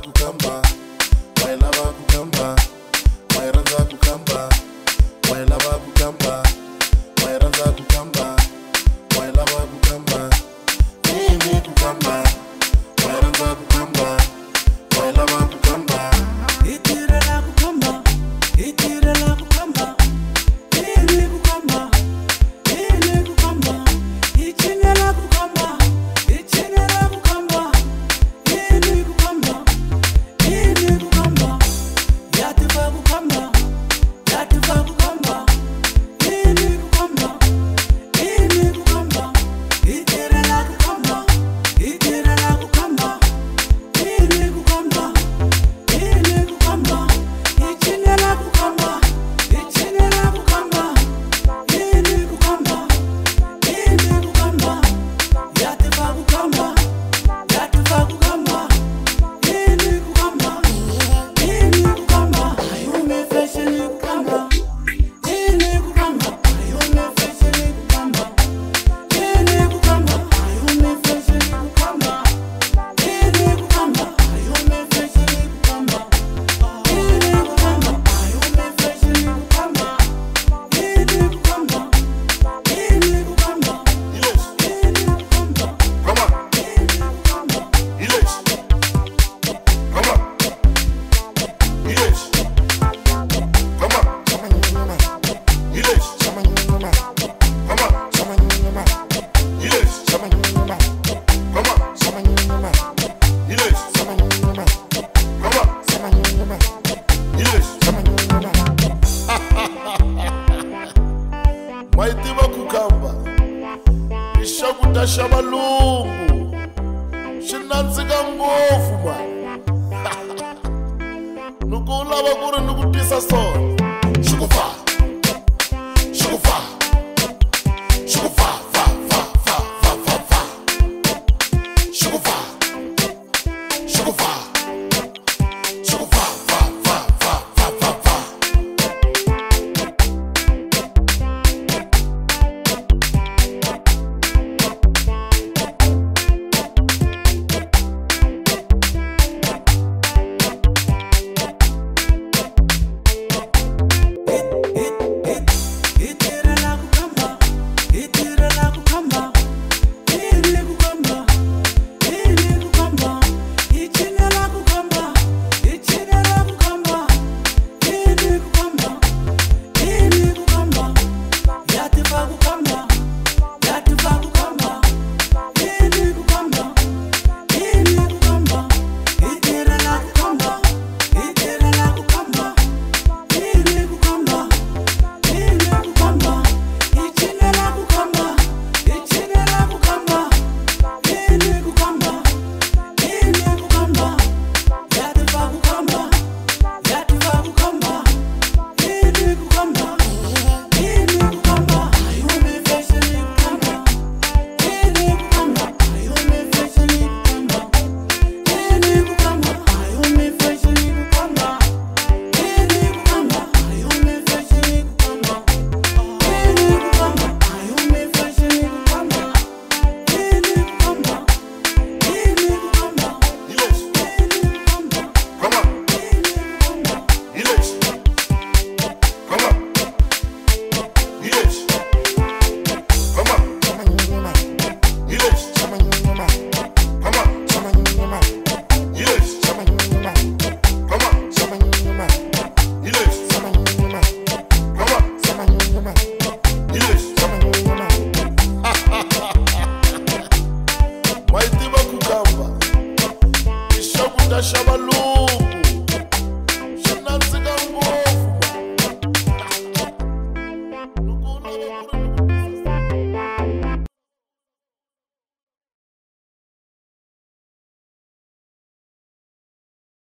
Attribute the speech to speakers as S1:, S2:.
S1: kukamba, wailava kukamba, wairanza kukamba, wailava kukamba, wairanza kukamba, wailava kukamba, mimi kukamba, wairanza kukamba, wailava kukamba.
S2: Itirela kukamba, itirela kukamba, ini kukamba, ini kukamba, ichinyela kukamba, ichinyela kukamba, ini kukamba, ini kukamba, yativa kukamba, yativa kukamba, ini kukamba, ini kukamba, itirela kukamba, itirela kukamba, ini kukamba. Ini kukamba, ichinyela kukamba, ichinyela kukamba, ini kukamba, ini kukamba, yativa kukamba, yativa kukamba, ini kukamba, ini kukamba, ayume fashion kukamba, ini kukamba, ayume fashion kukamba, ini kukamba, ayume fashion kukamba, ini kukamba, ayume fashion kukamba.
S1: Maitiva kukamba, ishakuta shabalungu, shinanzika ngofu man. Nukulava kuri nukutisa sona.